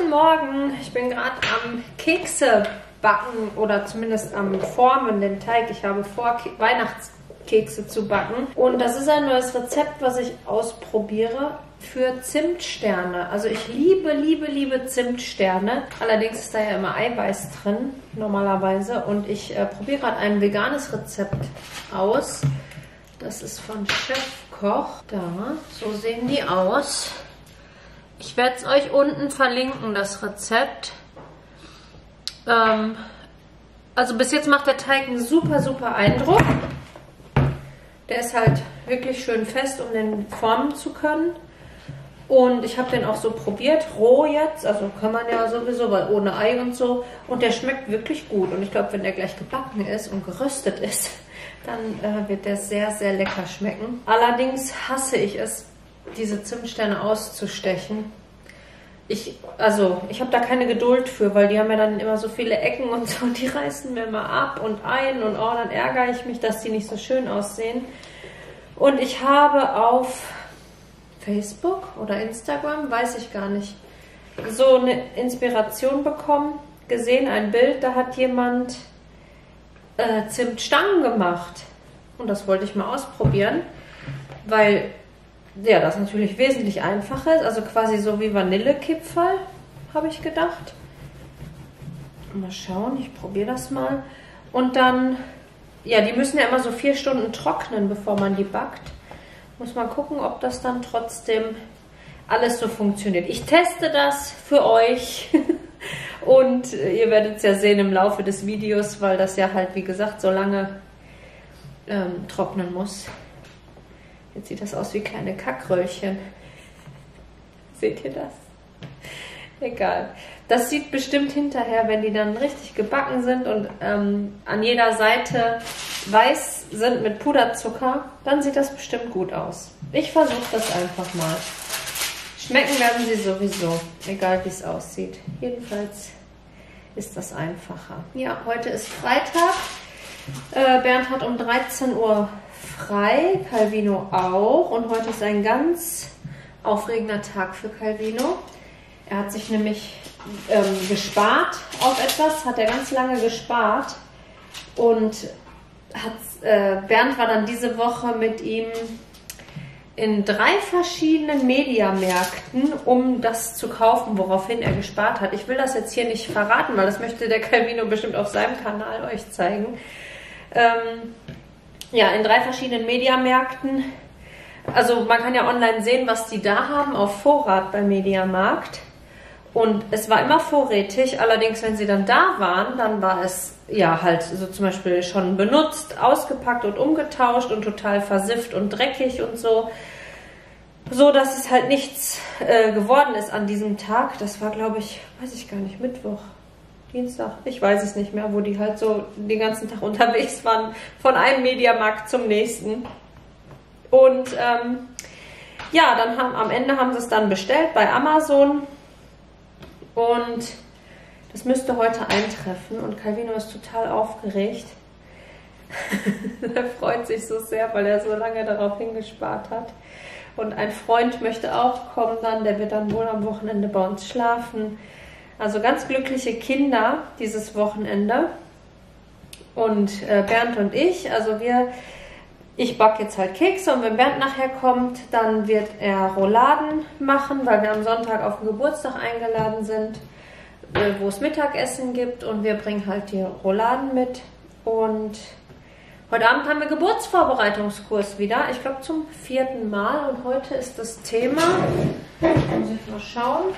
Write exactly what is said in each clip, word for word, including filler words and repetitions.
Guten Morgen, ich bin gerade am Kekse backen oder zumindest am Formen, den Teig. Ich habe vor, Ke Weihnachtskekse zu backen und das ist ein neues Rezept, was ich ausprobiere für Zimtsterne. Also ich liebe, liebe, liebe Zimtsterne. Allerdings ist da ja immer Eiweiß drin, normalerweise. Und ich äh, probiere gerade ein veganes Rezept aus. Das ist von Chefkoch. Da, so sehen die aus. Ich werde es euch unten verlinken, das Rezept. Ähm, also bis jetzt macht der Teig einen super, super Eindruck. Der ist halt wirklich schön fest, um den formen zu können. Und ich habe den auch so probiert, roh jetzt. Also kann man ja sowieso, weil ohne Ei und so. Und der schmeckt wirklich gut. Und ich glaube, wenn der gleich gebacken ist und geröstet ist, dann äh, wird der sehr, sehr lecker schmecken. Allerdings hasse ich es, diese Zimtsterne auszustechen. Ich, also, ich habe da keine Geduld für, weil die haben ja dann immer so viele Ecken und so, und die reißen mir immer ab und ein und oh, dann ärgere ich mich, dass die nicht so schön aussehen. Und ich habe auf Facebook oder Instagram, weiß ich gar nicht, so eine Inspiration bekommen, gesehen, ein Bild, da hat jemand äh, Zimtstangen gemacht. Und das wollte ich mal ausprobieren, weil ja, das natürlich wesentlich einfacher ist, also quasi so wie Vanillekipferl, habe ich gedacht. Mal schauen, ich probiere das mal. Und dann, ja, die müssen ja immer so vier Stunden trocknen, bevor man die backt. Muss mal gucken, ob das dann trotzdem alles so funktioniert. Ich teste das für euch und ihr werdet es ja sehen im Laufe des Videos, weil das ja halt, wie gesagt, so lange ähm, trocknen muss. Jetzt sieht das aus wie kleine Kackröllchen. Seht ihr das? Egal. Das sieht bestimmt hinterher, wenn die dann richtig gebacken sind und ähm, an jeder Seite weiß sind mit Puderzucker, dann sieht das bestimmt gut aus. Ich versuche das einfach mal. Schmecken werden sie sowieso, egal wie es aussieht. Jedenfalls ist das einfacher. Ja, heute ist Freitag. Äh, Bernd hat um dreizehn Uhr frei, Calvino auch. Und heute ist ein ganz aufregender Tag für Calvino. Er hat sich nämlich ähm, gespart auf etwas, hat er ganz lange gespart. Und hat, äh, Bernd war dann diese Woche mit ihm in drei verschiedenen Mediamärkten, um das zu kaufen, woraufhin er gespart hat. Ich will das jetzt hier nicht verraten, weil das möchte der Calvino bestimmt auf seinem Kanal euch zeigen. Ähm, ja, in drei verschiedenen Mediamärkten. Also man kann ja online sehen, was die da haben auf Vorrat beim Mediamarkt. Und es war immer vorrätig, allerdings wenn sie dann da waren, dann war es ja halt so zum Beispiel schon benutzt, ausgepackt und umgetauscht und total versifft und dreckig und so. So, dass es halt nichts äh, geworden ist an diesem Tag. Das war, glaube ich, weiß ich gar nicht, Mittwoch, Dienstag, ich weiß es nicht mehr, wo die halt so den ganzen Tag unterwegs waren, von einem Mediamarkt zum nächsten. Und ähm, ja, dann haben am Ende haben sie es dann bestellt bei Amazon und das müsste heute eintreffen und Calvino ist total aufgeregt. Er freut sich so sehr, weil er so lange darauf hingespart hat. Und ein Freund möchte auch kommen dann, der wird dann wohl am Wochenende bei uns schlafen. Also ganz glückliche Kinder dieses Wochenende. Und äh, Bernd und ich, also wir, ich backe jetzt halt Kekse und wenn Bernd nachher kommt, dann wird er Rouladen machen, weil wir am Sonntag auf den Geburtstag eingeladen sind, äh, wo es Mittagessen gibt und wir bringen halt die Rouladen mit. Und heute Abend haben wir Geburtsvorbereitungskurs wieder, ich glaube zum vierten Mal und heute ist das Thema, muss ich mal schauen.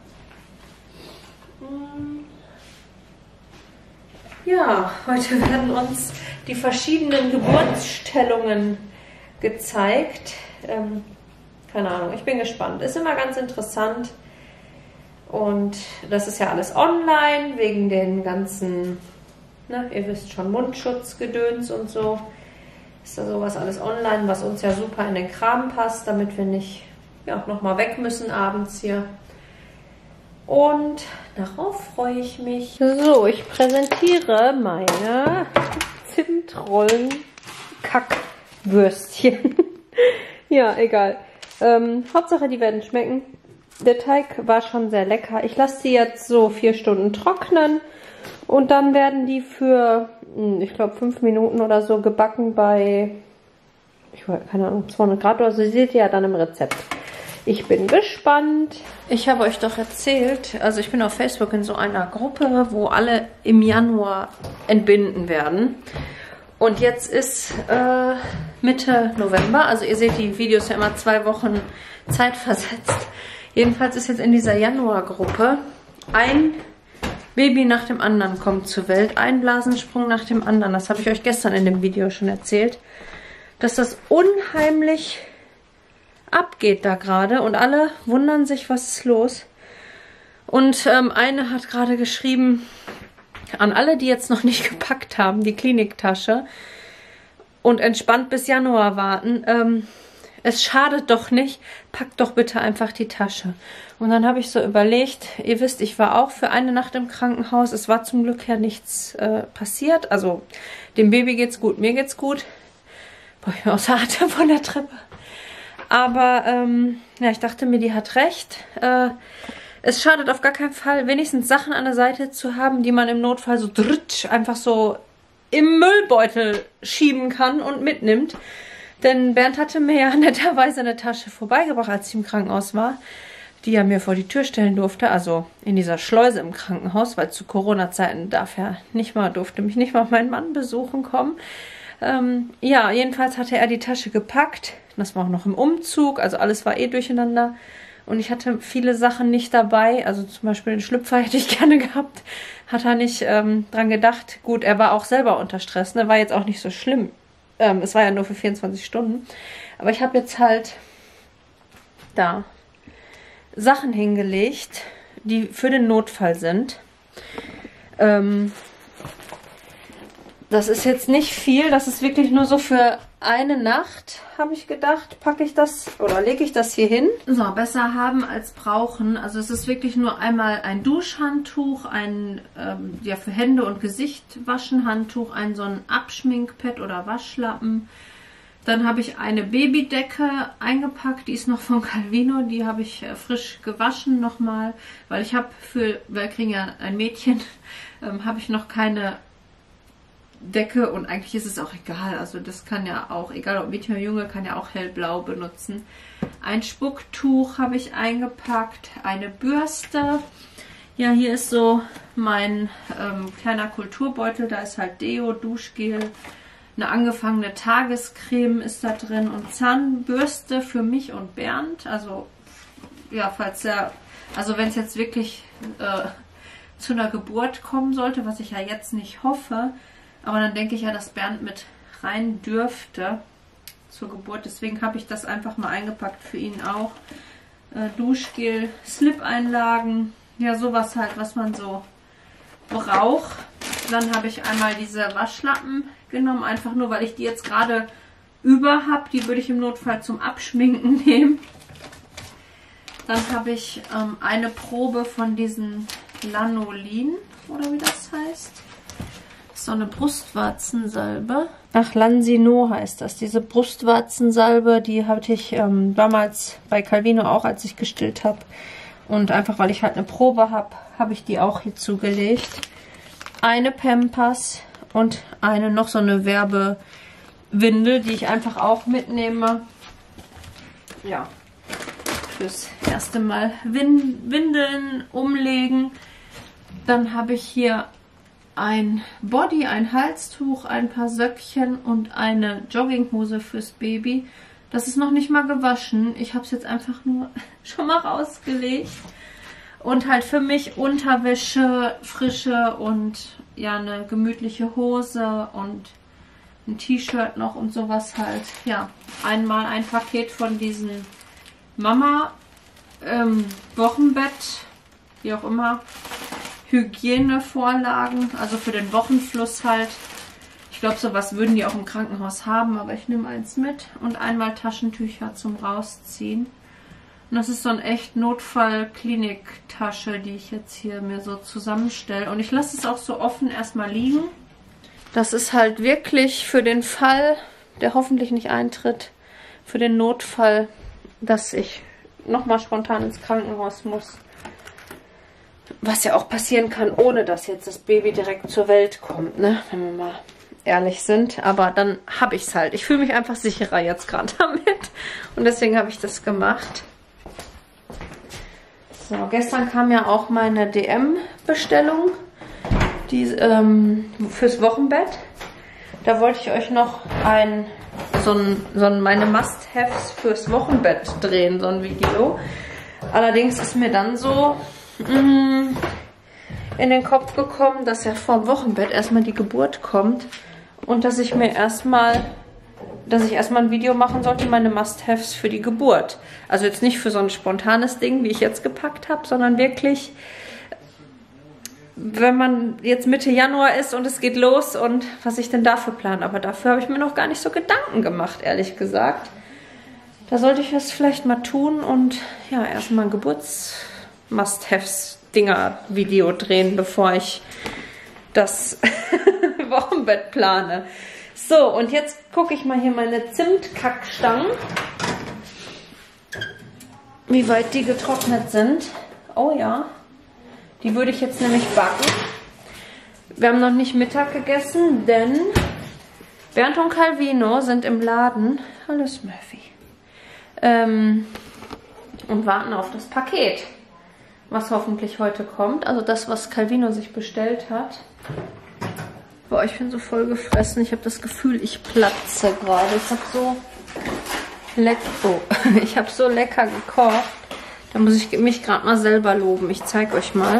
Ja, heute werden uns die verschiedenen Geburtsstellungen gezeigt. Ähm, keine Ahnung, ich bin gespannt. Ist immer ganz interessant. Und das ist ja alles online, wegen den ganzen, ne, ihr wisst schon, Mundschutzgedöns und so. Ist da sowas alles online, was uns ja super in den Kram passt, damit wir nicht ja, nochmal weg müssen abends hier. Und darauf freue ich mich. So, ich präsentiere meine Zimtrollen-Kackwürstchen. Ja, egal. Ähm, Hauptsache, die werden schmecken. der Teig war schon sehr lecker. Ich lasse sie jetzt so vier Stunden trocknen und dann werden die für, ich glaube, fünf Minuten oder so gebacken bei, ich weiß, keine Ahnung, zweihundert Grad oder so. Sie seht ihr ja dann im Rezept. Ich bin gespannt. Ich habe euch doch erzählt, also ich bin auf Facebook in so einer Gruppe, wo alle im Januar entbinden werden. Und jetzt ist äh, Mitte November, also ihr seht die Videos ja immer zwei Wochen zeitversetzt. Jedenfalls ist jetzt in dieser Januargruppe ein Baby nach dem anderen kommt zur Welt. Ein Blasensprung nach dem anderen. Das habe ich euch gestern in dem Video schon erzählt. Dass das unheimlich abgeht da gerade. Und alle wundern sich, was ist los. Und ähm, eine hat gerade geschrieben, an alle, die jetzt noch nicht gepackt haben, die Kliniktasche und entspannt bis Januar warten, ähm, es schadet doch nicht, packt doch bitte einfach die Tasche. Und dann habe ich so überlegt, ihr wisst, ich war auch für eine Nacht im Krankenhaus. Es war zum Glück ja nichts äh, passiert. Also dem Baby geht's gut, mir geht's gut. Boah, ich bin außer Atem von der Treppe. Aber ähm, ja, ich dachte mir, die hat recht. Äh, es schadet auf gar keinen Fall, wenigstens Sachen an der Seite zu haben, die man im Notfall so dritsch einfach so im Müllbeutel schieben kann und mitnimmt. Denn Bernd hatte mir ja netterweise eine Tasche vorbeigebracht, als ich im Krankenhaus war, die er mir vor die Tür stellen durfte, also in dieser Schleuse im Krankenhaus, weil zu Corona-Zeiten darf er nicht mal, durfte mich nicht mal mein Mann besuchen kommen. Ähm, ja, jedenfalls hatte er die Tasche gepackt. Das war auch noch im Umzug, also alles war eh durcheinander. Und ich hatte viele Sachen nicht dabei, also zum Beispiel den Schlüpfer hätte ich gerne gehabt. Hat er nicht ähm, dran gedacht. Gut, er war auch selber unter Stress, ne? War jetzt auch nicht so schlimm. Ähm, es war ja nur für vierundzwanzig Stunden. Aber ich habe jetzt halt da Sachen hingelegt, die für den Notfall sind. Ähm, das ist jetzt nicht viel. Das ist wirklich nur so für eine Nacht, habe ich gedacht, packe ich das oder lege ich das hier hin. So, besser haben als brauchen. Also es ist wirklich nur einmal ein Duschhandtuch, ein ähm, ja für Hände und Gesicht waschen Handtuch, ein so ein Abschminkpad oder Waschlappen. Dann habe ich eine Babydecke eingepackt, die ist noch von Calvino, die habe ich äh, frisch gewaschen nochmal, weil ich habe für, wir kriegen ja ein Mädchen, ähm, habe ich noch keine Decke und eigentlich ist es auch egal, also das kann ja auch, egal ob Mädchen oder Junge, kann ja auch hellblau benutzen. Ein Spucktuch habe ich eingepackt, eine Bürste. Ja, hier ist so mein ähm, kleiner Kulturbeutel, da ist halt Deo, Duschgel, eine angefangene Tagescreme ist da drin und Zahnbürste für mich und Bernd. Also ja, falls er, also wenn es jetzt wirklich äh, zu einer Geburt kommen sollte, was ich ja jetzt nicht hoffe, aber dann denke ich ja, dass Bernd mit rein dürfte zur Geburt. Deswegen habe ich das einfach mal eingepackt für ihn auch. Äh, Duschgel, Slip-Einlagen, ja sowas halt, was man so braucht. Dann habe ich einmal diese Waschlappen genommen, einfach nur, weil ich die jetzt gerade über habe. Die würde ich im Notfall zum Abschminken nehmen. Dann habe ich ähm, eine Probe von diesen Lanolin, oder wie das heißt. So eine Brustwarzensalbe. Ach, Lansino heißt das. Diese Brustwarzensalbe, die hatte ich ähm, damals bei Calvino auch, als ich gestillt habe. Und einfach, weil ich halt eine Probe habe, habe ich die auch hier zugelegt. Eine Pampers und eine noch so eine Werbewindel, die ich einfach auch mitnehme. Ja, fürs erste Mal Win- Windeln umlegen. Dann habe ich hier ein Body, ein Halstuch, ein paar Söckchen und eine Jogginghose fürs Baby. Das ist noch nicht mal gewaschen. Ich habe es jetzt einfach nur schon mal rausgelegt. Und halt für mich Unterwäsche, frische und ja eine gemütliche Hose und ein T-Shirt noch und sowas halt. Ja, einmal ein Paket von diesen Mama ähm, Wochenbett, wie auch immer. Hygienevorlagen, also für den Wochenfluss halt. Ich glaube, sowas würden die auch im Krankenhaus haben, aber ich nehme eins mit. Und einmal Taschentücher zum Rausziehen. Und das ist so eine echt Notfall-Klinik-Tasche, die ich jetzt hier mir so zusammenstelle. Und ich lasse es auch so offen erstmal liegen. Das ist halt wirklich für den Fall, der hoffentlich nicht eintritt, für den Notfall, dass ich nochmal spontan ins Krankenhaus muss. Was ja auch passieren kann, ohne dass jetzt das Baby direkt zur Welt kommt, ne? Wenn wir mal ehrlich sind. Aber dann habe ich es halt. Ich fühle mich einfach sicherer jetzt gerade damit. Und deswegen habe ich das gemacht. So, gestern kam ja auch meine D M-Bestellung die, ähm, fürs Wochenbett. Da wollte ich euch noch ein, so ein, so ein meine Must-Haves fürs Wochenbett drehen, so ein Video. Allerdings ist mir dann so mh, in den Kopf gekommen, dass ja vorm Wochenbett erstmal die Geburt kommt und dass ich mir erstmal, dass ich erstmal ein Video machen sollte, meine Must-Haves für die Geburt. Also jetzt nicht für so ein spontanes Ding, wie ich jetzt gepackt habe, sondern wirklich, wenn man jetzt Mitte Januar ist und es geht los und was ich denn dafür plane. Aber dafür habe ich mir noch gar nicht so Gedanken gemacht, ehrlich gesagt. Da sollte ich das vielleicht mal tun und ja, erstmal ein Geburts-Must-Haves-Dinger-Video drehen, bevor ich das Wochenbett plane. So, und jetzt gucke ich mal hier meine Zimtkackstangen, wie weit die getrocknet sind. Oh ja, die würde ich jetzt nämlich backen. Wir haben noch nicht Mittag gegessen, denn Bernd und Calvino sind im Laden. Hallo Smurfy. Ähm, und warten auf das Paket, was hoffentlich heute kommt. Also das, was Calvino sich bestellt hat. Boah, ich bin so voll gefressen. Ich habe das Gefühl, ich platze gerade. Ich habe so, leck oh. ich hab so lecker gekocht. Da muss ich mich gerade mal selber loben. Ich zeige euch mal.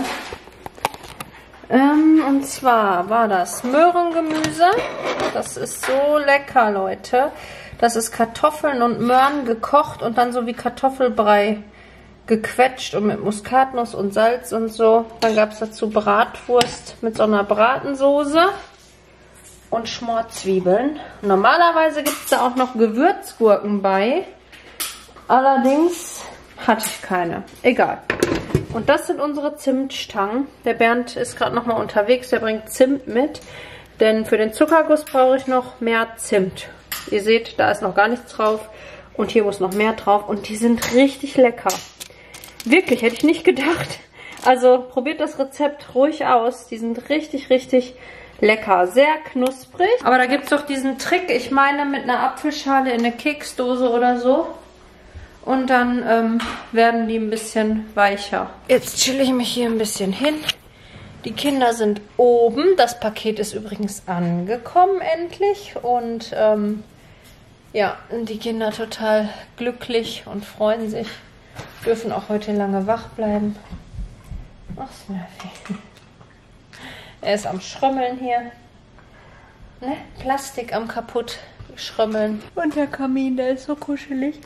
Ähm, und zwar war das Möhrengemüse. Das ist so lecker, Leute. Das ist Kartoffeln und Möhren gekocht und dann so wie Kartoffelbrei gequetscht und mit Muskatnuss und Salz und so. Dann gab es dazu Bratwurst mit so einer Bratensoße und Schmorzwiebeln. Normalerweise gibt es da auch noch Gewürzgurken bei. Allerdings hatte ich keine. Egal. Und das sind unsere Zimtstangen. Der Bernd ist gerade nochmal unterwegs. Der bringt Zimt mit. Denn für den Zuckerguss brauche ich noch mehr Zimt. Ihr seht, da ist noch gar nichts drauf. Und hier muss noch mehr drauf. Und die sind richtig lecker. Wirklich, hätte ich nicht gedacht. Also probiert das Rezept ruhig aus. Die sind richtig, richtig lecker. Sehr knusprig. Aber da gibt es doch diesen Trick, ich meine mit einer Apfelschale in eine Keksdose oder so. Und dann ähm, werden die ein bisschen weicher. Jetzt chill ich mich hier ein bisschen hin. Die Kinder sind oben. Das Paket ist übrigens angekommen endlich. Und ähm, ja, die Kinder total glücklich und freuen sich. Dürfen auch heute lange wach bleiben. Ach, Smurfy. Er ist am Schrömmeln hier. Ne? Plastik am kaputt schrömmeln. Und der Kamin, der ist so kuschelig.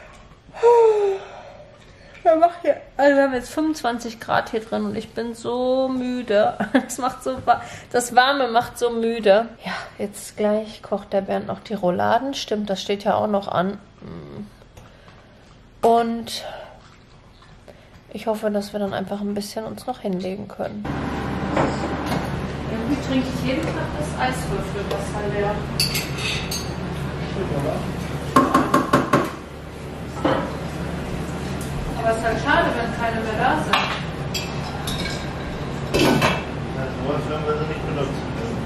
Wir machen hier, also wir haben jetzt fünfundzwanzig Grad hier drin und ich bin so müde. Das macht so, das Warme macht so müde. Ja, jetzt gleich kocht der Bernd noch die Rouladen. Stimmt, das steht ja auch noch an. Und ich hoffe, dass wir dann einfach ein bisschen uns noch hinlegen können. Irgendwie trinke ich jeden Tag das Eiswürfelwasser leer. Aber es ist halt schade, wenn keine mehr da sind. Das werden wir nicht benutzen.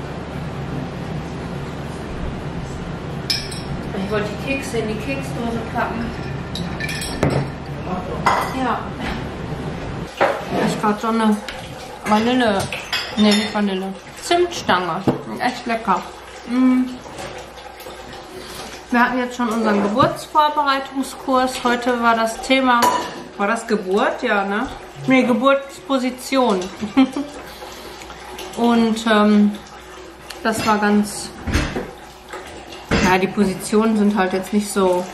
Ich wollte die Kekse in die Keksdose packen. Ja. Ich gerade so eine Vanille, ne, nicht Vanille, Zimtstange. Echt lecker. Mm. Wir hatten jetzt schon unseren Geburtsvorbereitungskurs. Heute war das Thema, war das Geburt? Ja, ne? Ne, Geburtsposition. Und ähm, das war ganz, ja, die Positionen sind halt jetzt nicht so,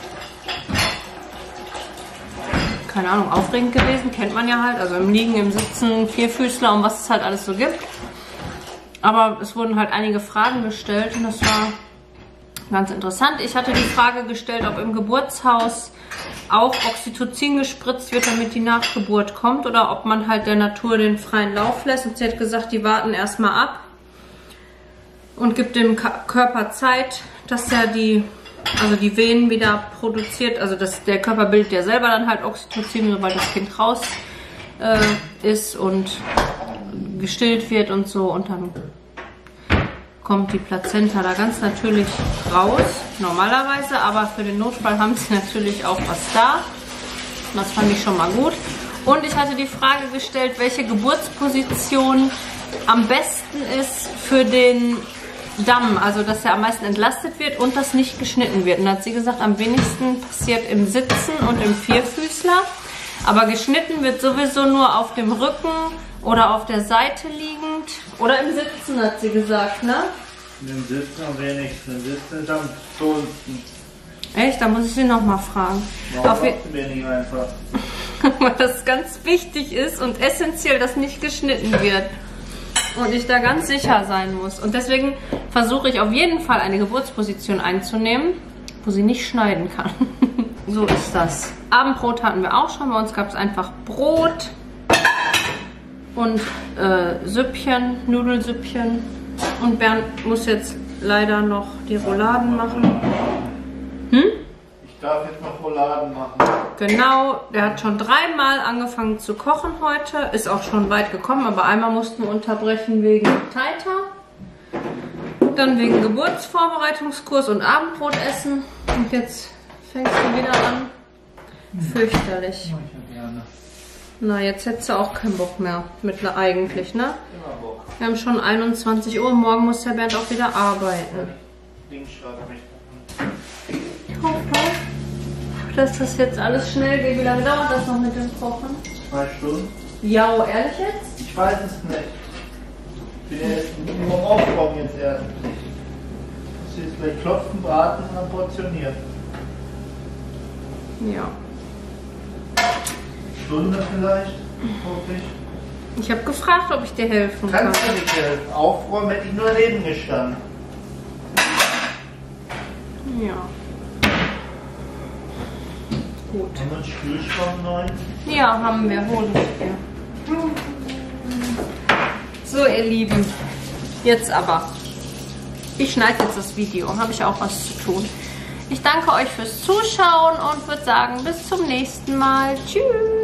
keine Ahnung, aufregend gewesen, kennt man ja halt, also im Liegen, im Sitzen, Vierfüßler und was es halt alles so gibt. Aber es wurden halt einige Fragen gestellt und das war ganz interessant. Ich hatte die Frage gestellt, ob im Geburtshaus auch Oxytocin gespritzt wird, damit die Nachgeburt kommt oder ob man halt der Natur den freien Lauf lässt. Und sie hat gesagt, die warten erstmal ab und gibt dem Körper Zeit, dass er die also die Venen wieder produziert. Also dass der Körper bildet ja selber dann halt Oxytocin, sobald das Kind raus äh, ist und gestillt wird und so. Und dann kommt die Plazenta da ganz natürlich raus, normalerweise. Aber für den Notfall haben sie natürlich auch was da. Das fand ich schon mal gut. Und ich hatte die Frage gestellt, welche Geburtsposition am besten ist für den Damm, also dass er am meisten entlastet wird und das nicht geschnitten wird. Und da hat sie gesagt, am wenigsten passiert im Sitzen und im Vierfüßler. Aber geschnitten wird sowieso nur auf dem Rücken oder auf der Seite liegend. Oder im Sitzen, hat sie gesagt, ne? Im Sitzen am wenigsten. Im Sitzen ist am tollsten. Echt? Da muss ich sie nochmal fragen. Warum machst du mir nicht einfach? Weil das ganz wichtig ist und essentiell, dass nicht geschnitten wird. Und ich da ganz sicher sein muss. Und deswegen versuche ich auf jeden Fall eine Geburtsposition einzunehmen, wo sie nicht schneiden kann. So ist das. Abendbrot hatten wir auch schon. Bei uns gab es einfach Brot und äh, Süppchen, Nudelsüppchen. Und Bernd muss jetzt leider noch die Rouladen machen. Hm? Ich darf jetzt noch Rouladen machen. Genau, der hat schon dreimal angefangen zu kochen heute. Ist auch schon weit gekommen, aber einmal mussten wir unterbrechen wegen Taita. Dann wegen Geburtsvorbereitungskurs und Abendbrot essen. Und jetzt fängst du wieder an. Fürchterlich. Na, jetzt hättest du auch keinen Bock mehr. Mittler eigentlich, ne? Immer Bock. Wir haben schon einundzwanzig Uhr. Morgen muss der Bernd auch wieder arbeiten. Links schreibt mich. Ich hoffe, dass das jetzt alles schnell geht. Wie lange dauert das noch mit dem Kochen? Zwei Stunden? Ja, ehrlich jetzt? Ich weiß es nicht. Ich bin ja jetzt nur am Aufkommen jetzt erst. Das ist gleich klopfen, braten und dann portionieren. Ja. Stunde vielleicht, hoffe ich. Ich habe gefragt, ob ich dir helfen kann. Kannst du nicht helfen? Aufräumen hätte ich nur daneben gestanden. Ja. Gut. Haben wir einen Spülschwamm neu? Ja, haben wir. Hol ich dir. So, ihr Lieben. Jetzt aber. Ich schneide jetzt das Video. Habe ich auch was zu tun. Ich danke euch fürs Zuschauen und würde sagen, bis zum nächsten Mal. Tschüss.